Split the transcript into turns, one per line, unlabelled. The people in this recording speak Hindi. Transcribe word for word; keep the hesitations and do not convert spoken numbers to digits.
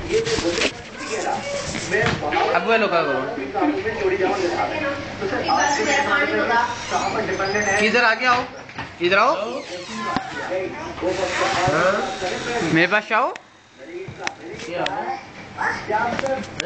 अब वो लोग क्या करो, इधर आगे आओ, इधर आओ, मेरे पास आओ।